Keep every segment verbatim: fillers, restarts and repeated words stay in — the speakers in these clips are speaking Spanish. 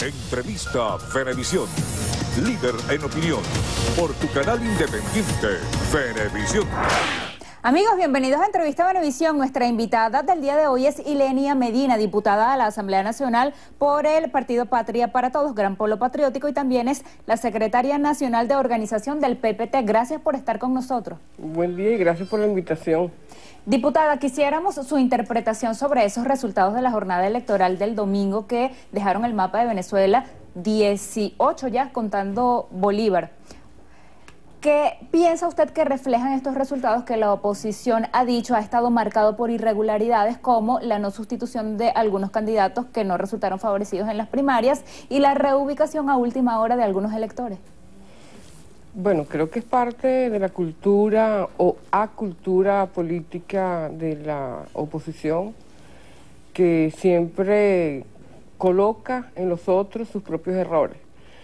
Entrevista Venevisión. Líder en opinión. Por tu canal independiente, Venevisión. Amigos, bienvenidos a Entrevista Venevisión. Nuestra invitada del día de hoy es Ilenia Medina, diputada de la Asamblea Nacional por el Partido Patria para Todos, Gran Polo Patriótico, y también es la secretaria nacional de organización del P P T. Gracias por estar con nosotros. Buen día y gracias por la invitación. Diputada, quisiéramos su interpretación sobre esos resultados de la jornada electoral del domingo que dejaron el mapa de Venezuela dieciocho ya, contando Bolívar. ¿Qué piensa usted que reflejan estos resultados que la oposición ha dicho ha estado marcado por irregularidades como la no sustitución de algunos candidatos que no resultaron favorecidos en las primarias y la reubicación a última hora de algunos electores? Bueno, creo que es parte de la cultura o acultura política de la oposición que siempre coloca en los otros sus propios errores.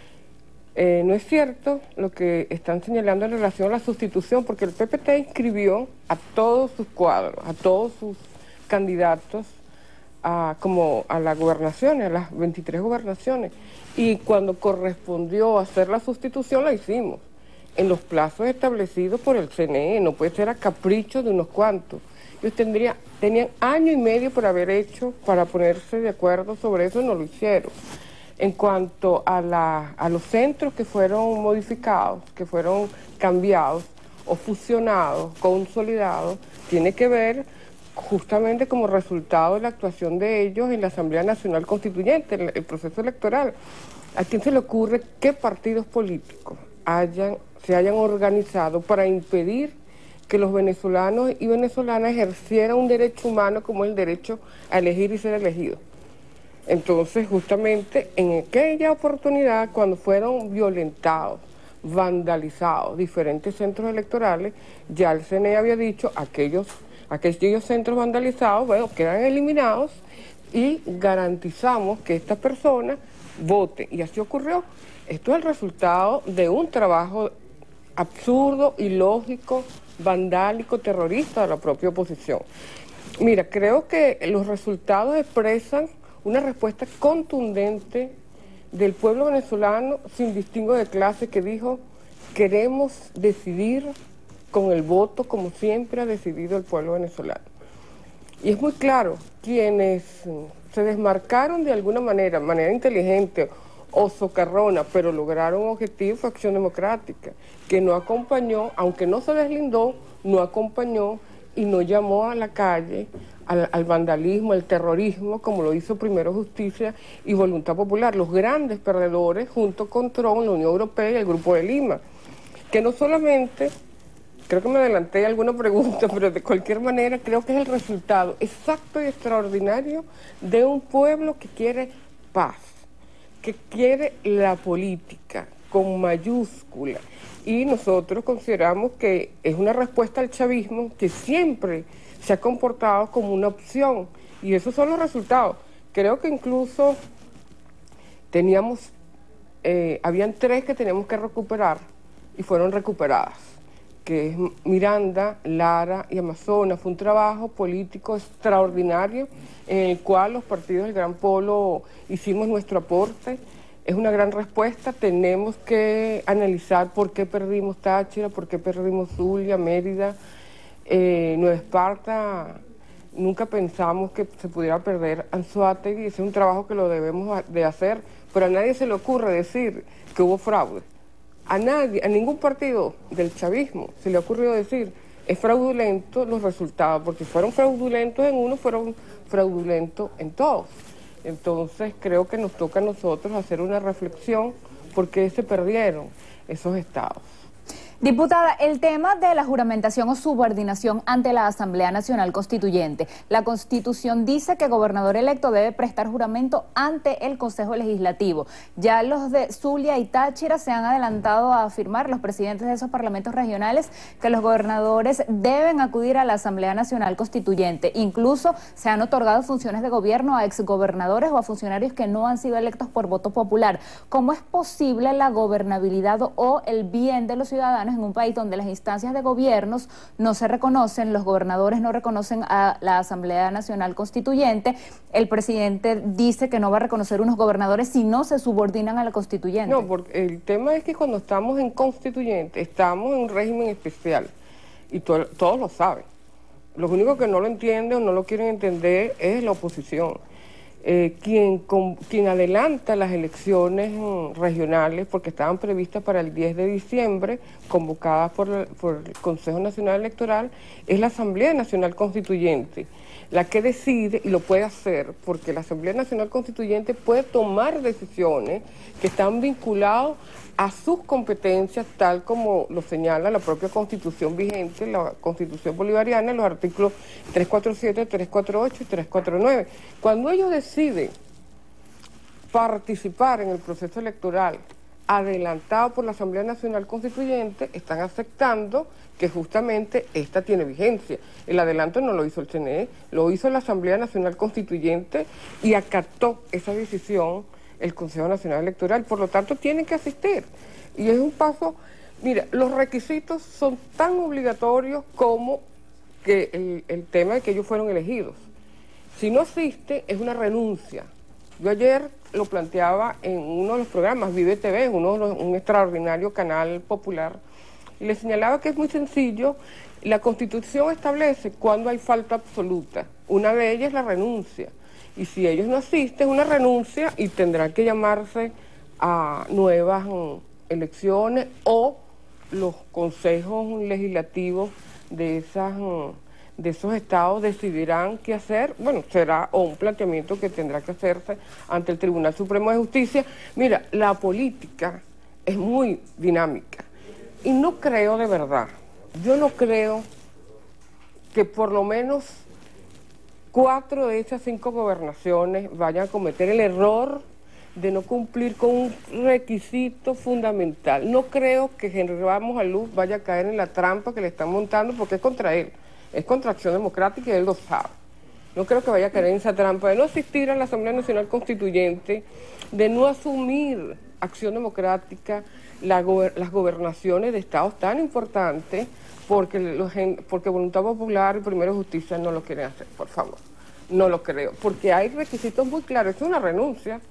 Eh, no es cierto lo que están señalando en relación a la sustitución, porque el P P T inscribió a todos sus cuadros, a todos sus candidatos, a, como a las gobernaciones, a las veintitrés gobernaciones, y cuando correspondió hacer la sustitución la hicimos, en los plazos establecidos por el C N E, no puede ser a capricho de unos cuantos. Ellos tendrían, tenían año y medio por haber hecho, para ponerse de acuerdo sobre eso, y no lo hicieron. En cuanto a, la, a los centros que fueron modificados, que fueron cambiados o fusionados, consolidados, tiene que ver justamente como resultado de la actuación de ellos en la Asamblea Nacional Constituyente, el, el proceso electoral. ¿A quién se le ocurre qué partidos políticos hayan, se hayan organizado para impedir que los venezolanos y venezolanas ejercieran un derecho humano como el derecho a elegir y ser elegidos? Entonces, justamente en aquella oportunidad, cuando fueron violentados, vandalizados diferentes centros electorales, ya el C N E había dicho aquellos, aquellos centros vandalizados, bueno, quedan eliminados y garantizamos que esta persona vote. Y así ocurrió. Esto es el resultado de un trabajo absurdo, ilógico, vandálico, terrorista de la propia oposición. Mira, creo que los resultados expresan una respuesta contundente del pueblo venezolano sin distingo de clase, que dijo: queremos decidir con el voto como siempre ha decidido el pueblo venezolano. Y es muy claro, quienes se desmarcaron de alguna manera, manera inteligente o socarrona, pero lograron un objetivo, fue Acción Democrática, que no acompañó, aunque no se deslindó, no acompañó y no llamó a la calle Al, al vandalismo, al terrorismo, como lo hizo primero Justicia y Voluntad Popular, los grandes perdedores junto con Trump, la Unión Europea y el Grupo de Lima, que no solamente, creo que me adelanté a alguna pregunta, pero de cualquier manera creo que es el resultado exacto y extraordinario de un pueblo que quiere paz, que quiere la política con mayúscula, y nosotros consideramos que es una respuesta al chavismo que siempre se ha comportado como una opción, y esos son los resultados. Creo que incluso teníamos, eh, habían tres que teníamos que recuperar y fueron recuperadas, que es Miranda, Lara y Amazonas. Fue un trabajo político extraordinario en el cual los partidos del Gran Polo hicimos nuestro aporte. Es una gran respuesta. Tenemos que analizar por qué perdimos Táchira, por qué perdimos Zulia, Mérida, Eh, Nueva Esparta. Nunca pensamos que se pudiera perder Anzoátegui. Ese es un trabajo que lo debemos de hacer, pero a nadie se le ocurre decir que hubo fraude. A nadie, a ningún partido del chavismo se le ha ocurrido decir es fraudulento los resultados, porque si fueron fraudulentos en uno, fueron fraudulentos en todos. Entonces creo que nos toca a nosotros hacer una reflexión por qué se perdieron esos estados. Diputada, el tema de la juramentación o subordinación ante la Asamblea Nacional Constituyente. La Constitución dice que el gobernador electo debe prestar juramento ante el Consejo Legislativo. Ya los de Zulia y Táchira se han adelantado a afirmar, los presidentes de esos parlamentos regionales, que los gobernadores deben acudir a la Asamblea Nacional Constituyente. Incluso se han otorgado funciones de gobierno a exgobernadores o a funcionarios que no han sido electos por voto popular. ¿Cómo es posible la gobernabilidad o el bien de los ciudadanos menos en un país donde las instancias de gobiernos no se reconocen, los gobernadores no reconocen a la Asamblea Nacional Constituyente, el presidente dice que no va a reconocer unos gobernadores si no se subordinan a la Constituyente. No, porque el tema es que cuando estamos en Constituyente, estamos en un régimen especial, y to todos lo saben. Los únicos que no lo entienden o no lo quieren entender es la oposición. Eh, quien, con, quien adelanta las elecciones mm, regionales, porque estaban previstas para el diez de diciembre, convocadas por, la, por el Consejo Nacional Electoral, es la Asamblea Nacional Constituyente, la que decide, y lo puede hacer, porque la Asamblea Nacional Constituyente puede tomar decisiones que están vinculadas a sus competencias, tal como lo señala la propia Constitución vigente, la Constitución bolivariana, los artículos trescientos cuarenta y siete, trescientos cuarenta y ocho y trescientos cuarenta y nueve. Cuando ellos deciden participar en el proceso electoral adelantado por la Asamblea Nacional Constituyente, están aceptando que justamente esta tiene vigencia. El adelanto no lo hizo el C N E, lo hizo la Asamblea Nacional Constituyente y acató esa decisión el Consejo Nacional Electoral, por lo tanto tienen que asistir. Y es un paso, mira, los requisitos son tan obligatorios como que el, el tema de que ellos fueron elegidos. Si no asiste, es una renuncia. Yo ayer lo planteaba en uno de los programas, Vive T V, uno de los, un extraordinario canal popular, y le señalaba que es muy sencillo. La Constitución establece cuando hay falta absoluta. Una de ellas es la renuncia. Y si ellos no asisten, es una renuncia y tendrán que llamarse a nuevas um, elecciones, o los consejos legislativos de, esas, um, de esos estados decidirán qué hacer. Bueno, será o un planteamiento que tendrá que hacerse ante el Tribunal Supremo de Justicia. Mira, la política es muy dinámica y no creo de verdad, yo no creo que por lo menos cuatro de esas cinco gobernaciones vayan a cometer el error de no cumplir con un requisito fundamental. No creo que Henry Ramos Aluz vaya a caer en la trampa que le están montando, porque es contra él, es contra Acción Democrática y él lo sabe. No creo que vaya a caer en esa trampa de no asistir a la Asamblea Nacional Constituyente, de no asumir Acción Democrática la gober las gobernaciones de estados tan importantes, porque, los, porque Voluntad Popular y Primero Justicia no lo quieren hacer, por favor. No lo creo, porque hay requisitos muy claros. Es una renuncia,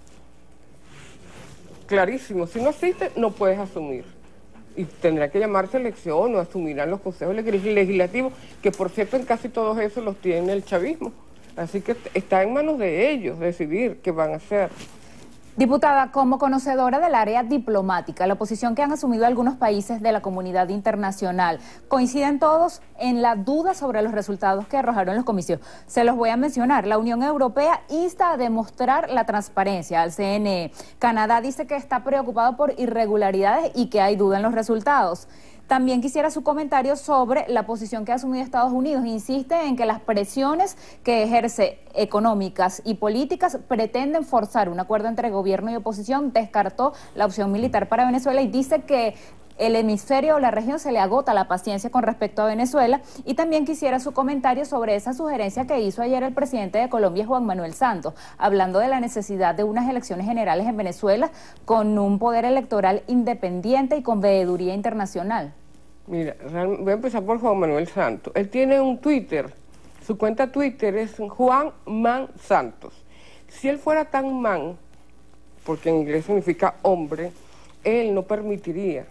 clarísimo. Si no asiste, no puedes asumir. Y tendrá que llamarse elección o asumirán los consejos legislativos, que por cierto en casi todos esos los tiene el chavismo. Así que está en manos de ellos decidir qué van a hacer. Diputada, como conocedora del área diplomática, la posición que han asumido algunos países de la comunidad internacional, coinciden todos en la duda sobre los resultados que arrojaron los comicios. Se los voy a mencionar. La Unión Europea insta a demostrar la transparencia al C N E. Canadá dice que está preocupado por irregularidades y que hay duda en los resultados. También quisiera su comentario sobre la posición que ha asumido Estados Unidos. Insiste en que las presiones que ejerce económicas y políticas pretenden forzar un acuerdo entre gobierno y oposición. Descartó la opción militar para Venezuela y dice que el hemisferio o la región se le agota la paciencia con respecto a Venezuela. Y también quisiera su comentario sobre esa sugerencia que hizo ayer el presidente de Colombia, Juan Manuel Santos, hablando de la necesidad de unas elecciones generales en Venezuela con un poder electoral independiente y con veeduría internacional. Mira, voy a empezar por Juan Manuel Santos. Él tiene un Twitter, su cuenta Twitter es Juan Man Santos. Si él fuera tan man, porque en inglés significa hombre, él no permitiría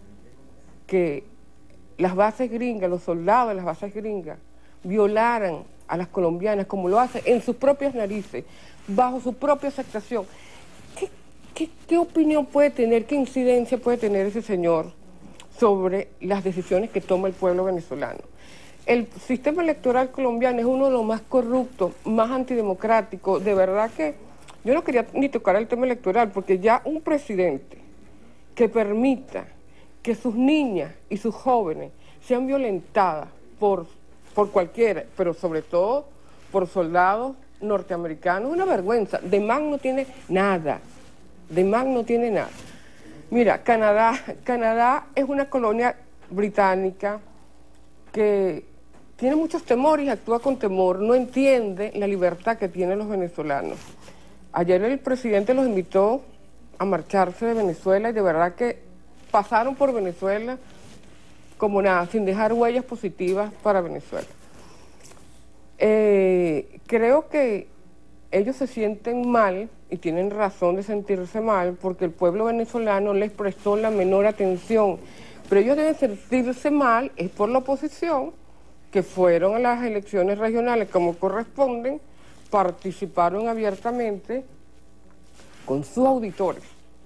que las bases gringas, los soldados de las bases gringas, violaran a las colombianas como lo hace en sus propias narices, bajo su propia aceptación. ¿Qué, qué, qué opinión puede tener, qué incidencia puede tener ese señor sobre las decisiones que toma el pueblo venezolano? El sistema electoral colombiano es uno de los más corruptos, más antidemocráticos. De verdad que yo no quería ni tocar el tema electoral, porque ya un presidente que permita que sus niñas y sus jóvenes sean violentadas por, por cualquiera, pero sobre todo por soldados norteamericanos, es una vergüenza. De man no tiene nada, de man no tiene nada. Mira, Canadá, Canadá es una colonia británica que tiene muchos temores y actúa con temor, no entiende la libertad que tienen los venezolanos. Ayer el presidente los invitó a marcharse de Venezuela y de verdad que pasaron por Venezuela como nada, sin dejar huellas positivas para Venezuela. Eh, creo que ellos se sienten mal y tienen razón de sentirse mal porque el pueblo venezolano les prestó la menor atención, pero ellos deben sentirse mal es por la oposición, que fueron a las elecciones regionales como corresponden, participaron abiertamente con sus auditores.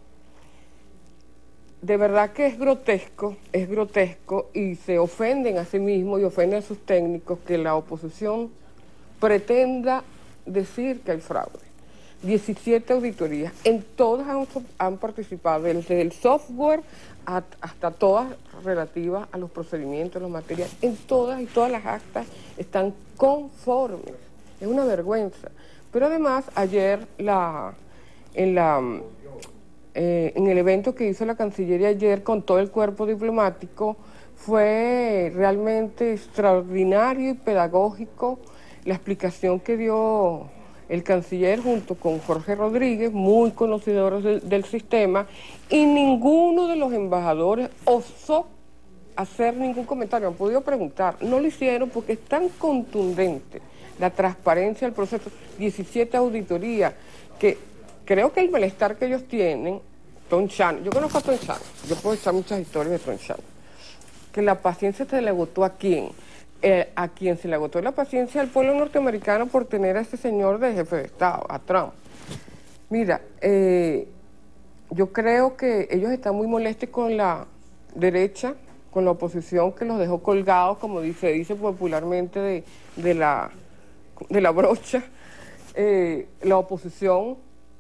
De verdad que es grotesco, es grotesco y se ofenden a sí mismos y ofenden a sus técnicos que la oposición pretenda decir que hay fraude. diecisiete auditorías, en todas han, han participado, desde el software a, hasta todas relativas a los procedimientos, los materiales, en todas y todas las actas están conformes. Es una vergüenza. Pero además, ayer la, en, la, eh, en el evento que hizo la Cancillería ayer con todo el cuerpo diplomático, fue realmente extraordinario y pedagógico la explicación que dio el canciller junto con Jorge Rodríguez, muy conocedores del, del sistema, y ninguno de los embajadores osó hacer ningún comentario. Han podido preguntar, no lo hicieron porque es tan contundente la transparencia del proceso, diecisiete auditorías, que creo que el malestar que ellos tienen, Tonchano, yo conozco a Tonchano, yo puedo echar muchas historias de Tonchano, que la paciencia se le agotó a quién. Eh, a quien se le agotó la paciencia al pueblo norteamericano por tener a este señor de jefe de Estado, a Trump. Mira, eh, yo creo que ellos están muy molestos con la derecha, con la oposición que los dejó colgados, como dice, dice popularmente, de, de, la, de la brocha. Eh, la oposición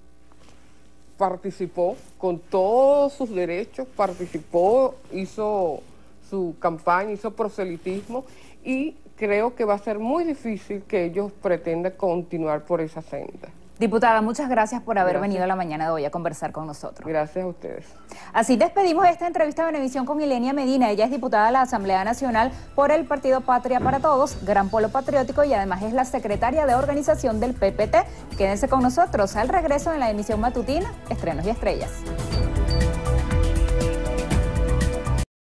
participó con todos sus derechos, participó, hizo su campaña, hizo proselitismo, y creo que va a ser muy difícil que ellos pretendan continuar por esa senda. Diputada, muchas gracias por haber Gracias. venido la mañana de hoy a conversar con nosotros. Gracias a ustedes. Así despedimos esta entrevista de Venevisión con Ilenia Medina. Ella es diputada de la Asamblea Nacional por el Partido Patria para Todos, Gran Polo Patriótico, y además es la secretaria de organización del P P T. Quédense con nosotros al regreso en la emisión matutina Estrenos y Estrellas.